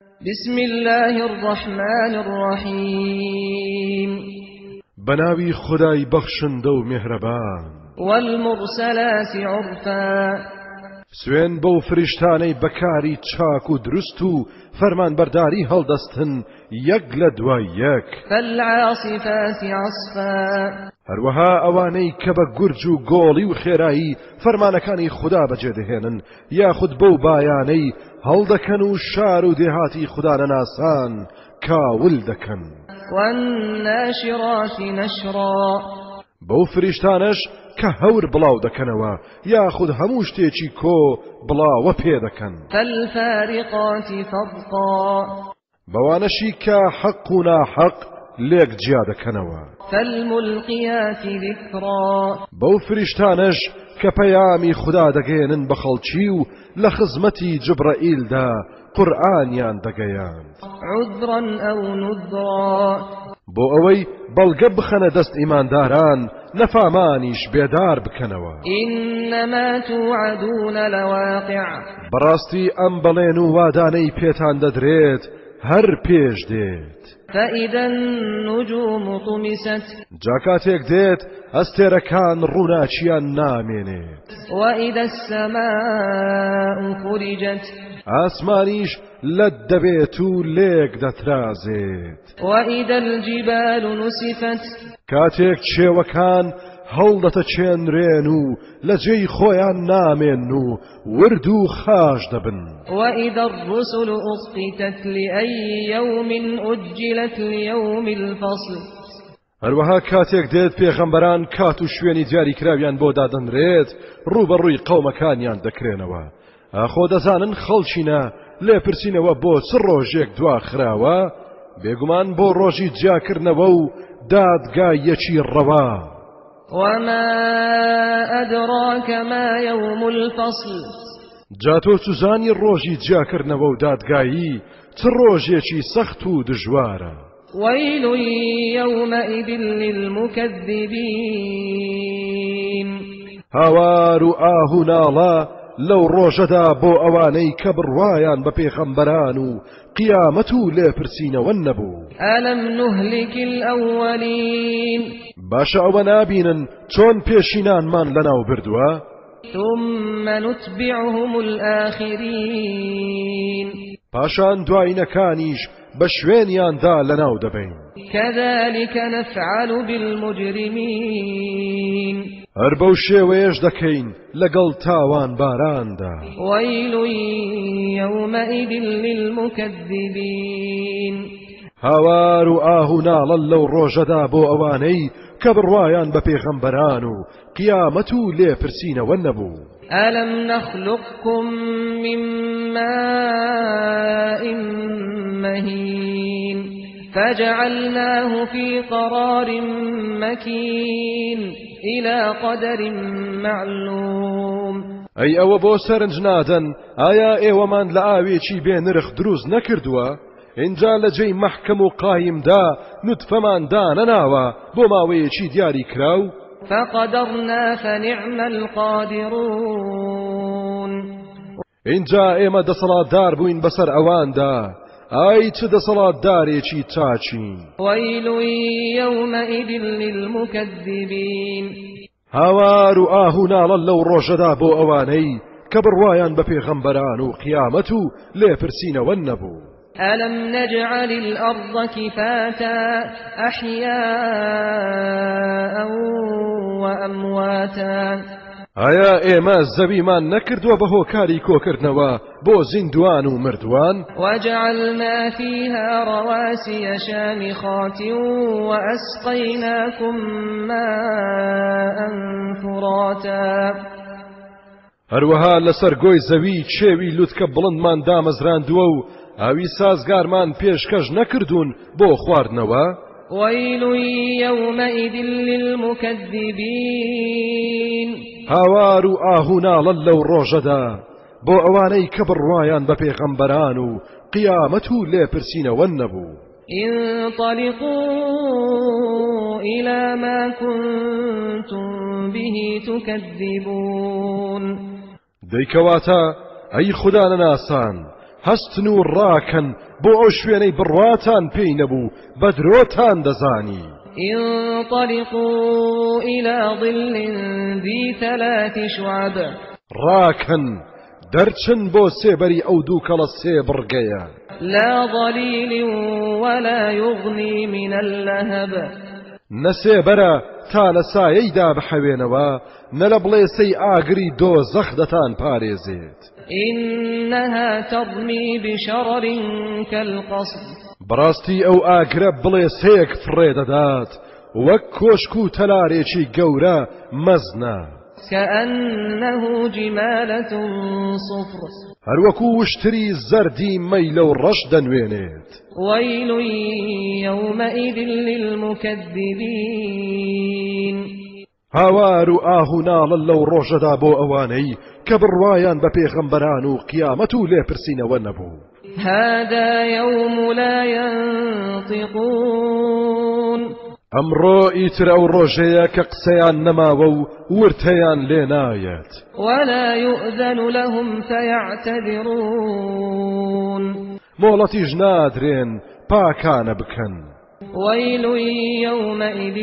بسم الله الرحمن الرحيم بناوي خداي بخشند و مهربان والمرسلات عرفا سوين بو فرشتاني بكاري چاك و درست و فرمان برداري هەڵدەستن یەک لە دوای یەک فالعاصفات عصفا هەروەها ئەوانەی کە بە گورج و گۆڵی و خێرایی فەرمانەکانی خوددا بەجێدەهێنن یاخود بەو بایانەی هەڵدەکەن و شار و دێهاتی خوددا نەناسان کاول دەکەن والناشرات نشرا بەو فریشتانەش کە هەور بڵاو دەکەنەوە یاخود هەموو شتێکی کۆ بڵاوە پێ دەکەن فالفارقات فرقا بەوانەشی کە حەق و ناحەق لێک جیا دەکەنەوە فالملقيات ذكرا بەو فریشتانەش کە پەیامی خوددا دەگەێنن بە خەڵکی و لە خزمەتی جبرائیلدا قورئانیان دەگەیاند عذرا أو نذرا بۆ ئەوەی بەڵگە بخەنە دەست ئیمانداران نەفامانیش بێدار بکەنەوە إنما توعدون لواقع بەڕاستی ئەم بەڵێن و وادانەی پێتان دەدرێت هەر پێش دێت فإذا النجوم طمست جاکاتێک دێت ئەستێرەکان ڕووناچیان نامێنێت وإذا السماء فرجت ئاسمانیش لەت دەبێت و لێک دەترازێت وإذا الجبال نسفت کاتێک چێوەکان هەڵدەتە چێنرێن و لە جێی خۆیان نامێن و ورد و خاش دەبن وإذا الرسل أقتت لأي يوم أجلت ليوم الفصل هەروەها کاتێک دێت پێغەمبەران کات و شوێنی دیاریکراویان بۆ دادەنرێت ڕوبەڕووی قەومەکانیان دەکرێنەوە ئاخۆ دەزانن خەڵچینە لێپرسینەوە بۆ چ ڕۆژێک دواخراوە بێگومان بۆ ڕۆژی جیاکردنەوە و دادگایەکی ڕەوا وما أدراك ما يوم الفصل جاتۆ سوزانی ڕۆژی جیاکردنەوە و دادگایی چ ڕۆژێکی سەخت و دژوارە ويل يومئذ للمكذبين هاوار و ئاه و ناڵە لەو ڕۆژەدا بۆ ئەوانەی کە بڕوایان بە پێغەمبەران و قیامەت و لێپرسینەوە نەبوو ألم نهلك الأولين باشە ئەوە نابینن چۆن پێشینانمان لەناو بردووە ثم نتبعهم الآخرين پاشان دوایینەکانیش بە شوێنیاندا لەناو دەبین كذلك نفعل بالمجرمين هەر بەو شێوەیەش دەکەین لەگەڵ تاوان باراندا ويل يومئذ للمكذبين هاوار و ئاه و ناڵە لەو ڕۆژەدا بۆ ئەوانەی کە بڕوایان بە پێغەمبەران و قیامەت و لێپرسینەوە نەبوو ألم نخلقكم من ماء مهين فجعلناه في قرار مكين إلى قدر معلوم ئەی ئەوە بۆ سەرنج نادەن ئایا ئێوەمان لە ئاوێکی بێنرخ دروست نەکردووە اینجا لە جێی مەحکەم و قایمدا نوتفەمان دانەناوە بۆ ماوەیەکی دیاری کراو فقدرنا فنعم القادرون اینجا ئێمە دەسەڵاتدار بووین بەسەر ئەواندا ئای چ دەسەڵاتدارێکی چاچین ويل يومئذ للمكذبين هاوار و ئاه و ناڵە لەو ڕۆژەدا بۆ ئەوانەی کە بڕوایان بە پێغەمبەران و قیامەت و لێپرسینەوە نەبوو ألم نجعل الأرض كفاتا أحياء وأمواتا ئایا ئێمە زەویمان نەکردووە بە هۆکاری کۆکردنەوە بۆ زیندوان و مردووان وجعلنا فيها رواسي شامخات وأسقيناكم ماء فراتا هەروەها لەسەر گۆی زەوی چێوی لوتکە بڵندمان دامەزراندووە و ئاوی سازگارمان پێشکەش نەکردوون بۆ خواردنەوە ويل يومئذ للمكذبين هاوار و ئاه و ناڵە لەو ڕۆژەدا بۆ ئەوانەی کە بڕوایان بە پێغەمبەران و قیامەت و لێپرسینەوە نەبوو انطلقوا إلى ما كنتم به تكذبون دەیکەواتە ئەی خوددا نەناسان هەستن و ڕاکەن بۆ ئەو شوێنەی بڕواتان پێی نەبوو بە درۆتان دەزانی. انطلقوا إلى ظل ذي 3 شعب ڕاکەن دەرچن بۆ سێبەری ئەو دوو کەڵە سێ بڕگەیە لا ظليل ولا يغني من اللهب نەسێبەرە تا لە سایەیدا بحەوێنەوە نە لە بڵێسەی ئاگری دۆزەخ دەتان پارێزێت. إنها ترمي بشرر كالقصر بەڕاستی ئەو ئاگرە بڵێسەیەک فڕێ دەدات وەک کۆشک و تەلارێکی گەورە مەزنە كأنه جمالة صفر هەروەکو وشتری زەردی مەیلە و ڕەش دەنوێنێت. ويل يومئذ للمكذبين هاوار و ئاهو ناڵە لەو ڕۆژەدا بۆ ئەوانەی کە بڕوایان بە پێغەمبەران و قیامەت و لێپرسینەوە نەبوو. هذا يوم لا ينطقون ئەمڕۆ ئیتر ئەو ڕۆژەیە کە قسەیان نەماوە و ورتەیان لێ نایەت. ولا يؤذن لهم فيعتذرون مۆڵەتیش نادرێن پاکانە بکەن. ويل يومئذ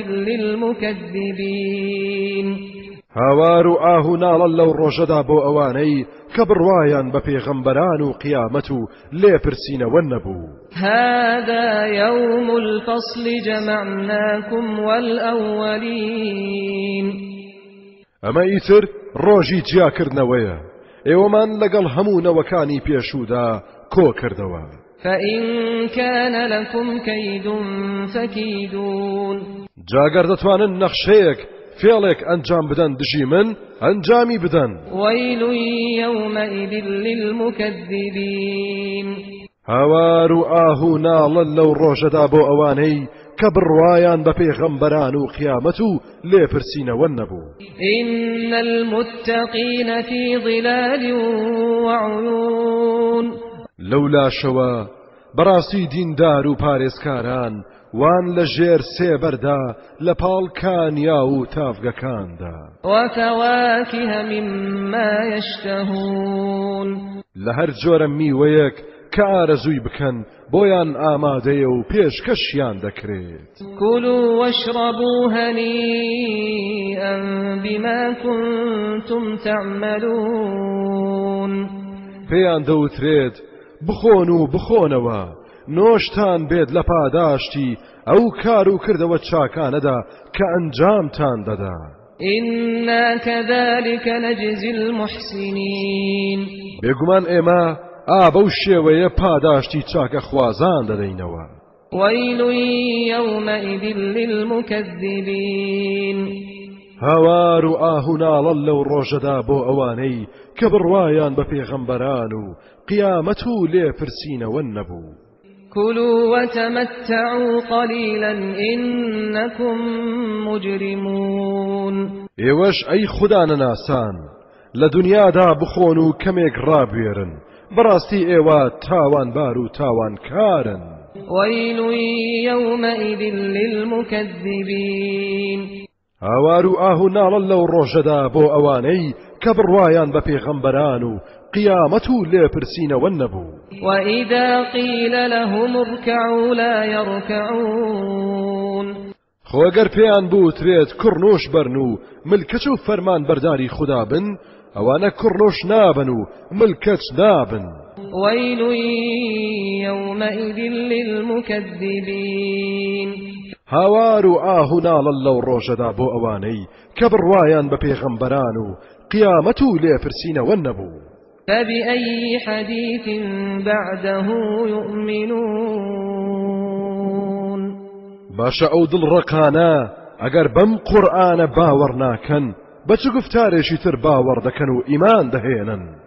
للمكذبين هاوار و ئاهو ناڵە لەو ڕۆژەدا بۆ ئەوانەی کە بڕوایان بە پێغەمبەران و قیامەت و لێپرسینەوە نەبوو. هذا يوم الفصل جمعناكم والأولين ئەمە ئیتر ڕۆژی جیاکردنەوەیە ئێوەمان لەگەڵ هەموو نەوەکانی پێشوودا کۆ کردەوە. فإن كان لكم كيد فكيدون جاگەر دەتوانن نەخشەیەک فێڵێک ئەنجام بدەن دژی من ئەنجامی بدەن. ويل يومئذ للمكذبين هاوار و ئاهو ناڵە لەو ڕۆژەدا بۆ ئەوانەی کە بڕوایان بە پێغەمبەران و قیامەت و لێپرسینەوە نەبوو. إن المتقين في ظلال وعيون لەولاشەوە بەڕاستی دیندار و پارێزکاران وان لە ژێر سێبەردا لە پاڵکانیا و تافگەکاندا وفواكه مما يشتهون لە هەر جۆرە میوەیەک کە ئارەزووی بکەن بۆیان ئامادەیە و پێشکەشیان دەکرێت. كلوا واشربوا هنيئا بما كنتم تعملون پێیان دەوترێت بخۆن و بخۆنەوە نۆشتان بێت لە پاداشتی ئەو کار و کردەوە چاکانەدا کە ئەنجامتان دەدا. إنا كذلك نجزي المحسنين بێگومان ئێمە بەو شێوەیە پاداشتی چاکە خوازان دەدەینەوە. ويل يومئذ للمكذبين هاوار و ئاهو ناڵە لەو ڕۆژەدا بۆ ئەوانەی کە بڕوایان بە پێغەمبەران و قیامەت و لێپرسینەوە نەبوو. كلوا وتمتعوا قليلا إنكم مجرمون ئێوەش ئەی خوددانە ناسان لە دنیادا بخۆن و کەمێک ڕابێرن بەڕاستی ئێوە تاوانبار و تاوانکارن. ويل يومئذ للمكذبين هاوار و ئاهو ناڵە لەو ڕۆژەدا بۆ ئەوانەی کە بڕوایان بە پێغەمبەران و قیامەت و لێپرسینەوە نەبوو. وإذا قيل لهم اركعوا لا يركعون خۆگەر پێیان بوترێت کوڕنوش بەرن و ملکەچ و فەرمان بەرداری خوددا بن ئەوانە کوڕنوش نابن و ملکەچ نابن. ويل يومئذ للمكذبين هاوار و ئاهو ناڵە لەو ڕۆژەدا بۆ ئەوانەی کە بڕوایان بە پێغەمبەران و قیامەت و لێپرسینەوە نەبوو. فبأي حديث بعده يؤمنون باشە ئەو دڵڕەقانە ئەگەر بەم قورئانە باوەڕ ناکەن بە چ گفتارێکی تر باوەڕ دەکەن و ئیمان دەهێنن.